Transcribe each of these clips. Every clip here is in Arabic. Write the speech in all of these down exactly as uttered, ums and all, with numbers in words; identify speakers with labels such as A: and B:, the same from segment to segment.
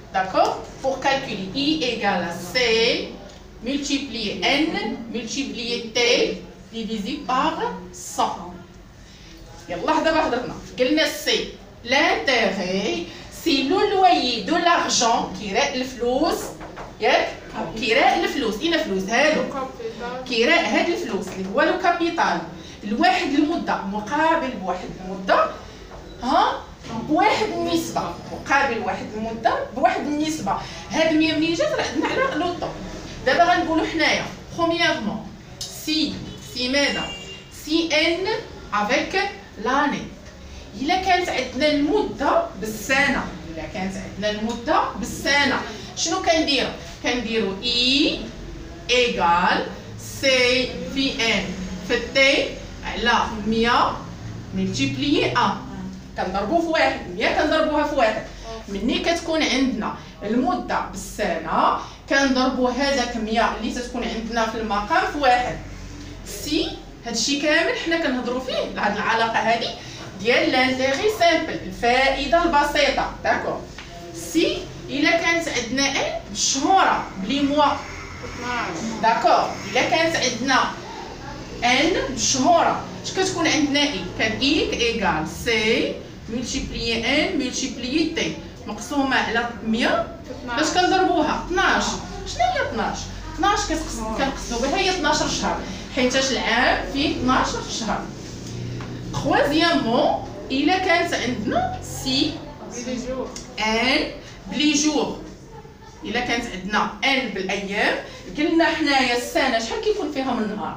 A: D'accord? Pour calculer I égale à C multiplié N multiplié T divisé par cent. يلا دابا هضرنا قلنا سي l'intérêt c'est le loyer de l'argent كراء الفلوس ياك كراء الفلوس اين فلوس هادو كراء هاد الفلوس اللي هو لو كابيتال لواحد المده مقابل بواحد المده ها بواحد النسبه مقابل واحد المده بواحد النسبه. هاد مية منين جات راه عندنا على لوطو. دابا غنقولوا حنايا برومييرمون سي سي ماذا سي ان افيك لاني. الا كانت عندنا المده بالسنه الا كانت عندنا المده بالسنه شنو كنديروا؟ كنديروا اي ايغال سي في ان في تي على مية ملتيبليي واحد كنضربوا في واحد. مية كنضربوها في واحد. مني كتكون عندنا المده بالسنه كنضربوا هذاك مية اللي تتكون عندنا في المقام في واحد. سي هادشي كامل حنا كنهضروا فيه هاد العلاقه هادي ديال لانتيغي سامبل الفائده البسيطه. داكور سي الا كانت عندنا ان بالشهوره بلي موا داكور الا كانت عندنا ان بالشهوره اش كتكون عندنا اي كان اي ايغال سي ملتيبليي ان ملتيبليي تي مقسومه على مية باش كنضربوها اثناش. شنو هي اثناش؟ اثناش كنقصدوا بها هي اثناش شهر حيتاش العام فيه اثناش شهر. troisièmement الا كانت عندنا سي ان بلي جور الا كانت عندنا ان بالايام قلنا حنايا السنه شحال كيكون فيها من نهار؟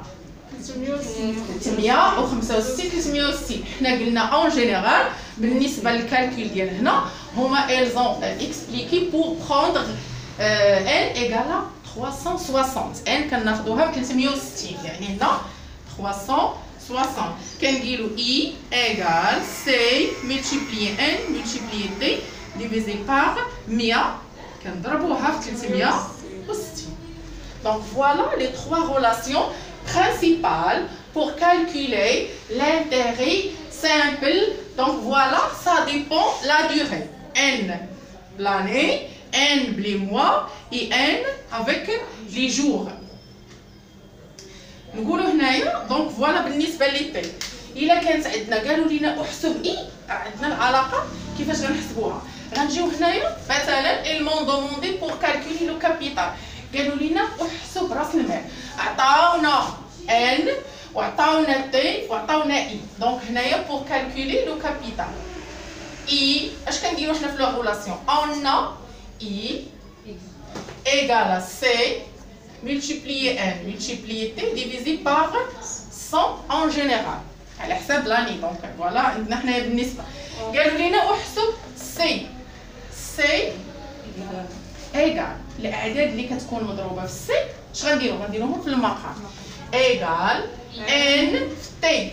A: ثلاثمية وخمسة وستين ثلاثمية وستين. حنا قلنا اون جينيرال بالنسبه للكالكول ديال هنا هما ils ont expliqué pour prendre n égale à trois cent soixante. n كناخذوها ب ثلاثمية وستين يعني هنا trois cent soixante. كنقولوا i égale c multiplié n multiplié t divisé par مية كنضربوها في ثلاثمية وستين. Donc voilà les trois relations principales pour calculer l'intérêt simple. Donc voilà, ça dépend la durée. N l'année, N les mois et N avec les jours. نقولوا هنايا دونك فوالا بالنسبه لي تي. الا كانت عندنا قالوا لينا احسب اي عندنا العلاقه كيفاش غنحسبوها. غنجيو هنايا مثلا ils m'ont demandé pour calculer le capital. قالوا لينا احسب راس المال. عطاونا ان وعطاونا تي وعطاونا اي. دونك هنايا pour calculer le capital اي اش كنديروا حنا في لو ريلاسيون on a اي égale à c multiplié n multiplié t divisé par cent en général على حساب لاني. دونك فوالا عندنا حنايا بالنسبه قالوا لينا احسب سي سي ايغال الاعداد اللي كتكون مضروبه في السي اش غنديروا؟ غنديروهم في المقام ايغال ان تي.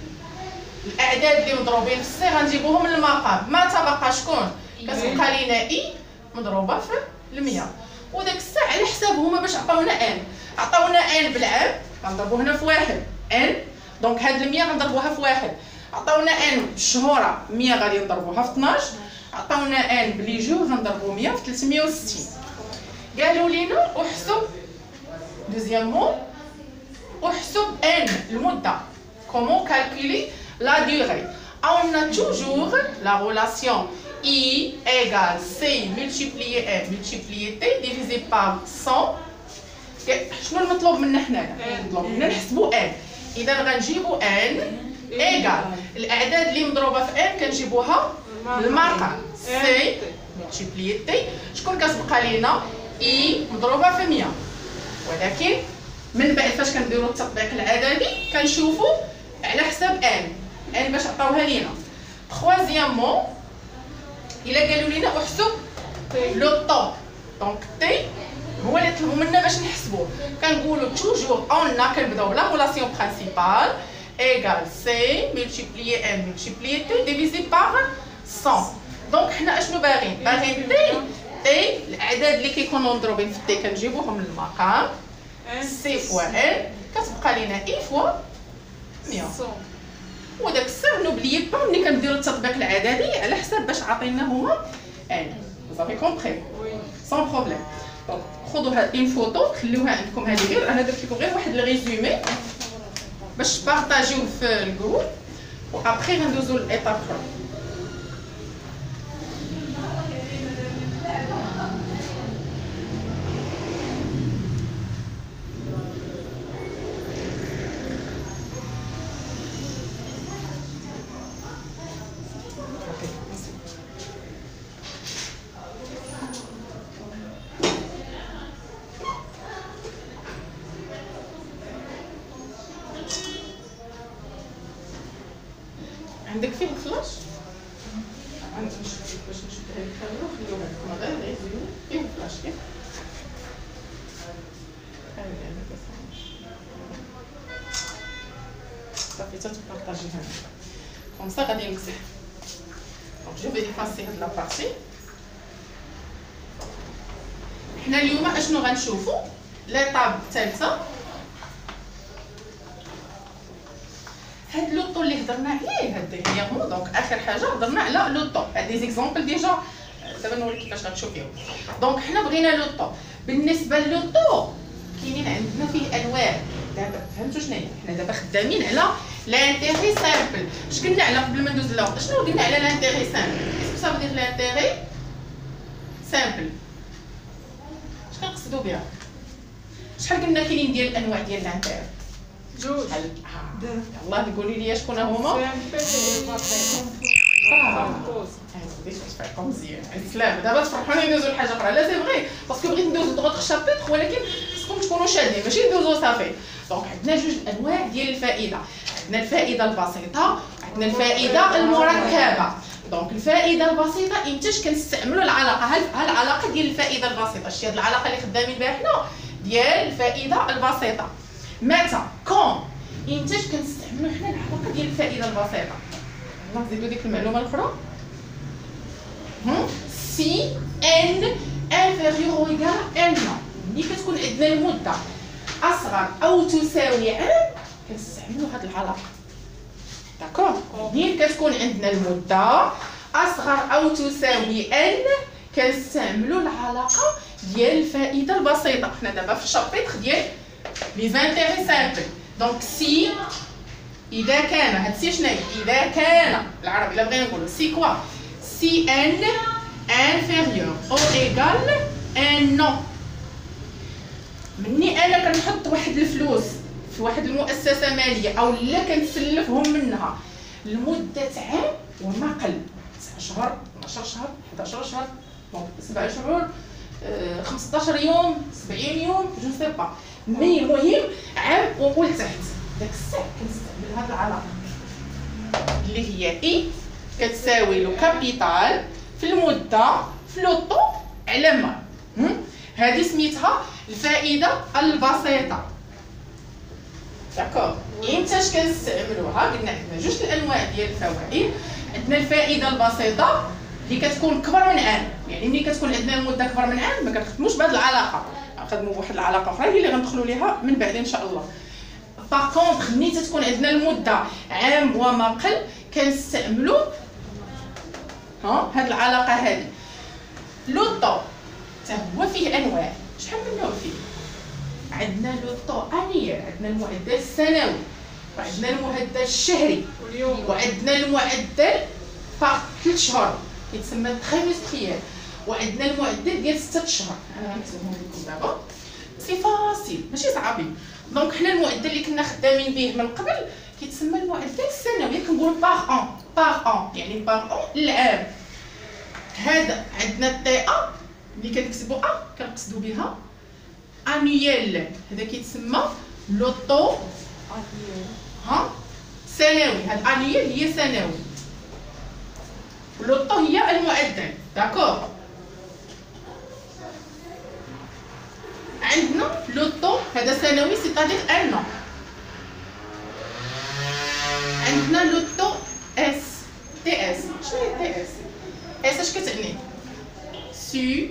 A: الاعداد اللي مضروبين في السي غنجيبوهم للمقام. ما تبقى شكون؟ كتبقى لينا اي مضروبه في المية. وداك الساعه على حساب هما باش عطاونا ان عطاونا ان بالعام غنضربو هنا في واحد ان. دونك هاد المية غنضربوها في واحد. عطاونا ان بالشهوره مية غادي نضربوها في اثناش. عطاونا ان بلي جور غنضربو مية في ثلاثمية وستين. قالوا لينا احسب دوزيامون احسب ان المده. comment calculer la durée? On a toujours la relation I égale C multiplié N multiplié T divisé par cent. شنو المطلوب منا حنايا؟ المطلوب منا نحسبوا N. إذا غنجيبوا N égale الأعداد اللي مضروبة في N كنجيبوها للمقام C multiplié T. شكون كتبقى لينا؟ I مضروبة في مية. ولكن من بعد فاش كنديروا التطبيق العددي كنشوفوا على حساب N. N باش عطاوها لينا. troisièmement إلا قالوا لينا احسب لو طو. دونك تي هو اللي طلبوا منا باش نحسبوه. كنقولوا توجور اون كنبداو بلا ريلاسيون برينسيبال ايغال سي ملتيبليي ان ملتيبليي تي ديفيزي باغ مية. دونك حنا اشنو باغيين؟ باغيين تي تي الاعداد اللي كيكونوا مضروبين في تي كنجيبوهم للمقام سي فوا ان كتبقى لينا اي فوا مية. وداك الساعه نوبليي با ملي كنديروا التطبيق العددي على حساب باش عاطينا هما ان. vous avez compris sans problème. دونك خذوا هاد اون فوتو خليوها عندكم. هذه غير انا درت لكم غير واحد الريزومي باش بارطاجيوه في الجروب وابخي غندوزو للايطاب اخرى. عندك فيه فلاش؟ عندك باش نشوف هذه الكاميرا خليوها لكم غير ريزومي فيه فلاش كيف؟ صافي تتبارطاجيها كوم سا غادي نمسح. دونك جو في افاسي هاد لابارتي. حنا اليوم اشنو غنشوفو؟ ليطاب الثالثه. هاد لوطو اللي هضرنا عليه هاد ديغيغمون دونك اخر حاجه هضرنا على لوطو. هاد لي زيكزامبل ديجا دابا نوريك كيفاش غتشوفيهم. دونك حنا بغينا لوطو. بالنسبه للوطو كاينين عندنا فيه انواع. دابا فهمتوا شنو هي؟ حنا دابا خدامين على لانتيغي سامبل. اش قلنا على قبل ما ندوز للوطو؟ شنو قلنا على لانتيغي سامبل؟ اسكو سا فودير لانتيغي سامبل؟ اش كنقصدوا بها؟ شحال قلنا كاينين ديال الانواع ديال لانتيغي؟ جوج. يلاه قولوا لي شكون هما؟ مزيان السلام. دابا تفرحوني ندوزو لحاجه اخرى. لا سي فغي باسكو بغيت ندوزو دوطخ شابيتر ولكن خصكم تكونوا شادين ماشي ندوزو صافي. دونك عندنا جوج انواع ديال الفائده. عندنا الفائده البسيطه عندنا الفائده المركبه. دونك الفائده البسيطه امتاش كنستعملوا العلاقه. ها العلاقه ديال الفائده البسيطه. شتي هاد العلاقه اللي خدامين بها حنا ديال الفائده البسيطه. متى كون امتاش كنستعملوا حنا العلاقه ديال الفائده البسيطه؟ يلاه نزيدو ديك المعلومه الاخرى. سي ان انفيريور او ايكال ان. ملي كتكون عندنا المده اصغر او تساوي عام كنستعملوا هاد العلاقه. داكور؟ ملي كتكون عندنا المده اصغر او تساوي ان كنستعملوا العلاقه ديال الفائده البسيطه. حنا دابا في الشابيتر ديال لي زانتيغي سامبل. دونك سي اذا كان هاد سي شنو هي؟ اذا كان بالعربي الا بغينا نقولوا سي كوا؟ سي ان انفيريور او ايكال ان نو. مني انا كنحط واحد الفلوس في واحد المؤسسه ماليه او لا كنسلفهم منها لمده عام وما قل تسعة شهور اثنا عشر شهر احد عشر شهر دونك سبعة شهور خمسطاش يوم سبعين يوم جو سي با مي المهم عام وقول تحت داك الساعه كنستعمل هاد العلاقه اللي هي اي كتساوي لو كابيتال في المده في لوطو على ما. هذه سميتها الفائده البسيطه. داكور؟ امتاش كنستعملوها؟ قلنا عندنا جوج الانواع ديال الفوائد. عندنا الفائده البسيطه اللي كتكون كبر من عام، يعني ملي كتكون عندنا المده كبر من عام ما كنخدموش بهذه العلاقه، غنخدموا بواحد العلاقه اخرى هي اللي غندخلوا ليها من بعد ان شاء الله. باغ كونطخ ملي تتكون عندنا المده عام وما قل كنستعملوا ها هاد العلاقه هذه. لوطو حتى هو فيه انواع. شحال من نوع فيه؟ عندنا لوطو انيير، عندنا المعدل السنوي، وعندنا المعدل الشهري، وعندنا المعدل باغ ثلاث شهور كيتسمى تريمستريال، وعندنا المعدل ديال ستة اشهر. انا غنكتبهم لكم دابا سي فاسيل ماشي صعيبين. دونك حنا المعدل اللي كنا خدامين به من قبل كيتسمى المعدل السنوي، كنقول باغ ان باغ ان يعني باغ ان العام. هذا عندنا التي ا اللي كنكتبوا ا كنقصدوا بها انييل، هذا كيتسمى لوطو ها سنوي. هاد انييل هي سنوي، لوطو هي المعدل. داكور؟ عندنا لوطو هذا سنوي سيتادير ان نو. عندنا لوطو اس تي اس. شنو هي تي اس؟ اس اش كتعني؟ سي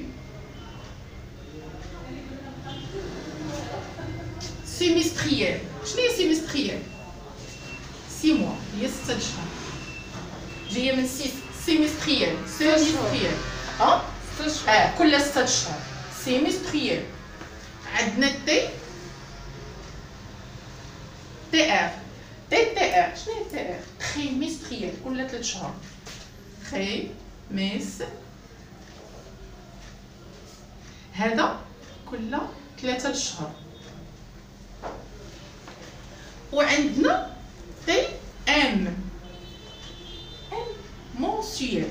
A: سيمستريال. شنو هي سيمستريال؟ ستة موا هي ستة اشهر، جايه من سيس سيمستريال سيمستريال ها
B: اشهر.
A: اه كل ستة اشهر سيمستريال. عندنا تي تي ار تي تي ار. شنو هي تي ار؟ تريمستريال كل ثلاث شهور. تري ميس هذا كل ثلاثة اشهر. وعندنا تي ام ام مونسيال.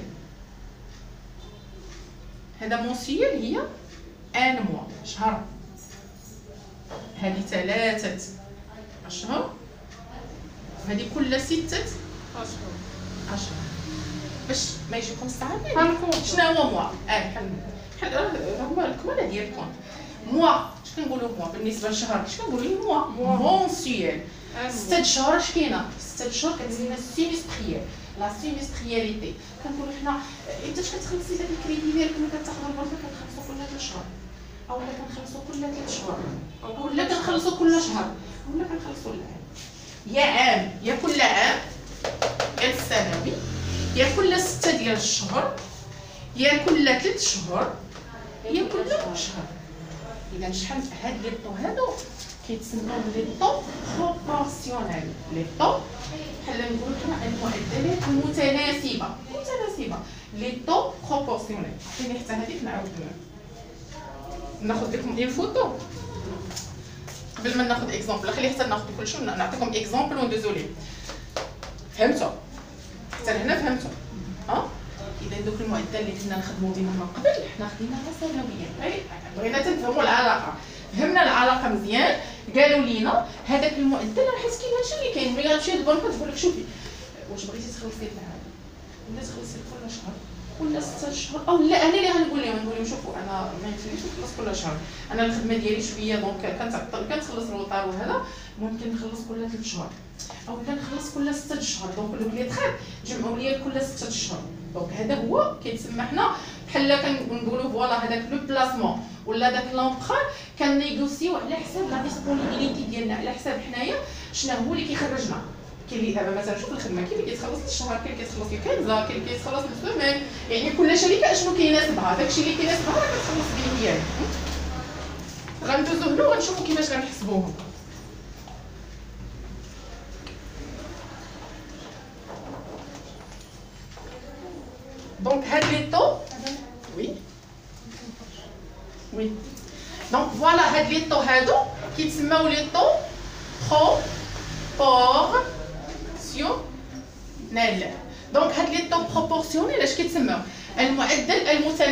A: هذا مونسيال هي ان موا شهر. هذه ثلاثة أشهر. هذه كل ستة
B: اشهر.
A: أشهر. باش ما يجيكم صعيبين.
B: هنكون
A: شنو هو موا؟ اه بحال بحال راه هو الكمالة ديالكم. موا اش كنقولوا موا بالنسبة للشهر؟ اش كنقولوا موا؟ مونسيال. ستة شهور اش كاينة؟ ستة شهور كتسمى سيمستريال. لا سيمسترياليتي كنقولوا حنا انت اش كتخلصي داك الكريدي ديالك ملي كتاخذوا البركه كنخلصوا كل ثلاث شهور اولا كنخلصوا كل ثلاث شهور اولا كنخلصوا كل شهر اولا كنخلصوا العام. يا عام يا كل عام يا السنوي يا كل ستة ديال الشهور يا كل ثلاث شهور يا كل شهر. اذا شحال هاد لي طو هادو كيتسموا لي طو بروبورسيونيل. لي طو بحال نقولوا حنا المعدلات المتناسبه متناسبه لي طو بروبورسيونيل. عطيني حتى هذيك نعاود ناخذ لكم اون فوتو قبل ما ناخذ اكزومبل. خلي حتى ناخذ كلشي ونعطيكم اكزومبل وندوزو فهمتوا حتى لهنا فهمتوا ها؟ اذا دوك المعدل اللي كنا نخدموا بهم من قبل حنا خديناها سنويا. بغينا تنفهموا العلاقه. فهمنا العلاقه مزيان. قالوا لينا هذاك المعدل راه حيت كاين هادشي اللي كاين. ملي غتمشي للبنك تقول لك شوفي واش بغيتي تخلصي العام ولا تخلصي كل شهر ولا ستة شهور او لا. انا اللي غنقول لهم نقول لهم شوفوا انا ما يمكنليش نخلص كل شهر. انا الخدمه ديالي شويه دونك كنتعطل كنخلص الوطار وهذا ممكن نخلص كل ثلاث شهور او لا نخلص كل ستة شهور. دونك دوك لي تخيب جمعوا لي كل ستة شهور. دونك هذا هو كيتسمى حنا بحال كنقولوا فوالا هذاك لو بلاسمون ولا داك لونبخار كنيغوسيو على حساب لا ديسبونيبيليتي ديالنا على حساب حنايا شنو هو اللي كيخرجنا. كاين اللي دابا مثلا شوف الخدمه كاين اللي كيتخلص الشهر كاين اللي كيتخلص في كنزه كاين اللي كيتخلص في السيمين. يعني كل شركه اشنو كيناسبها داكشي اللي كيناسبها راه كتخلص به هي. غندوزو هنا وغنشوفو كيفاش غنحسبوهم. دونك هاد لي طو وي وي دونك فوالا هاد لي طو هادو كيتسماو لي طو بروبورسيونيل. دونك هاد لي طو بروبورسيونيل اش كيتسماو؟ المعدل المتناسب